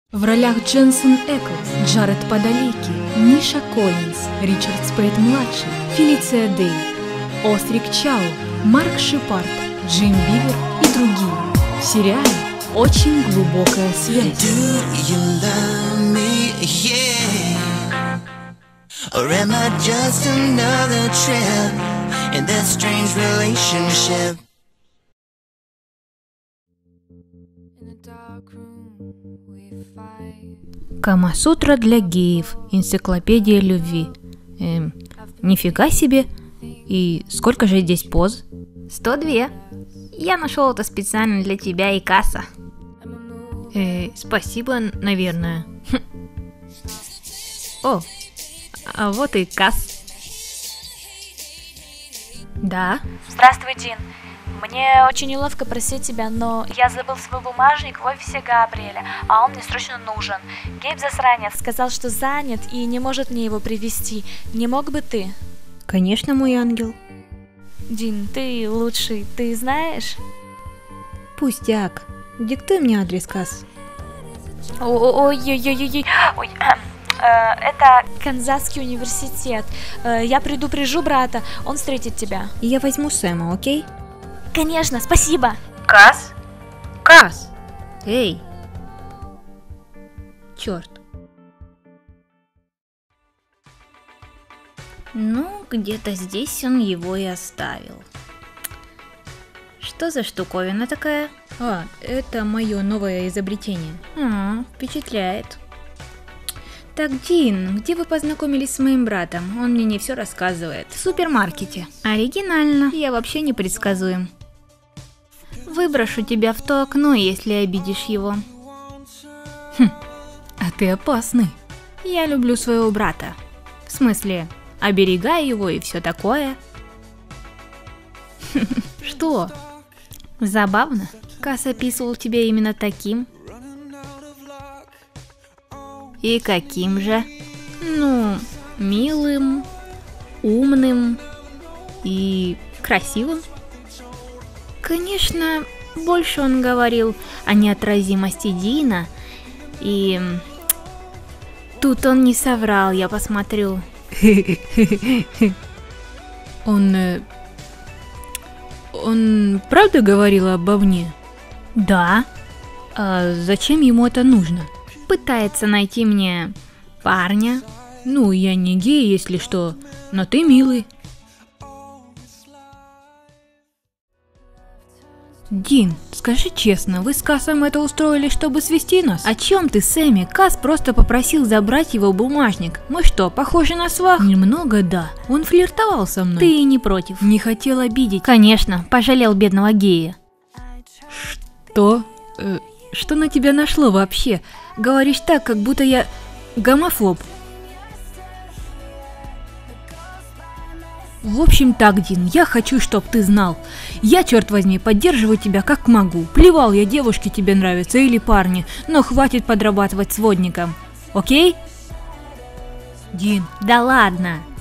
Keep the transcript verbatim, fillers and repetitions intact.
В ролях Дженсен Эклс, Джаред Падалеки, Ниша Коллинз, Ричард Спейд-младший, Фелиция Дэй, Острик Чао, Марк Шипард, Джим Бивер и другие. В сериале очень глубокая связь. Or am I just another trip in that strange relationship? Камасутра для геев. Энциклопедия любви. Эм, нифига себе. И сколько же здесь поз? сто два. Я нашел это специально для тебя и Каса. Э, спасибо, наверное. О, а вот и Кас. Да? Здравствуй, Дин. Мне очень неловко просить тебя, но я забыл свой бумажник в офисе Габриэля, а он мне срочно нужен. Гейб засранец сказал, что занят и не может мне его привезти. Не мог бы ты? Конечно, мой ангел. Дин, ты лучший, ты знаешь? Пустяк. Диктуй мне адрес, Кас. Ой-ой-ой-ой-ой. Ой. Это Канзасский университет. Я предупрежу брата, он встретит тебя. Я возьму Сэма, окей? Конечно, спасибо. Кас? Кас! Эй! Черт. Ну, где-то здесь он его и оставил. Что за штуковина такая? А, это мое новое изобретение. А, впечатляет. Так, Дин, где вы познакомились с моим братом? Он мне не все рассказывает. В супермаркете. Оригинально. Я вообще непредсказуем. Выброшу тебя в то окно, если обидишь его. Хм, а ты опасный. Я люблю своего брата. В смысле, оберегаю его и все такое. Что? Забавно. Кас описывал тебя именно таким. И каким же? Ну, милым, умным и красивым. Конечно, больше он говорил о неотразимости Дина, и тут он не соврал, я посмотрю. Он... Он правда говорил обо мне? Да. А зачем ему это нужно? Пытается найти мне парня. Ну, я не гей, если что, но ты милый. Дин, скажи честно, вы с Касом это устроили, чтобы свести нас? О чем ты, Сэмми? Кас просто попросил забрать его бумажник. Мы что, похожи на свах? Немного, да. Он флиртовал со мной. Ты не против? Не хотел обидеть. Конечно, пожалел бедного гея. Что? Э, что на тебя нашло вообще? Говоришь так, как будто я гомофоб. В общем так, Дин, я хочу, чтоб ты знал. Я, черт возьми, поддерживаю тебя как могу. Плевал я, девушки тебе нравятся или парни, но хватит подрабатывать сводником. Окей? Дин. Да ладно.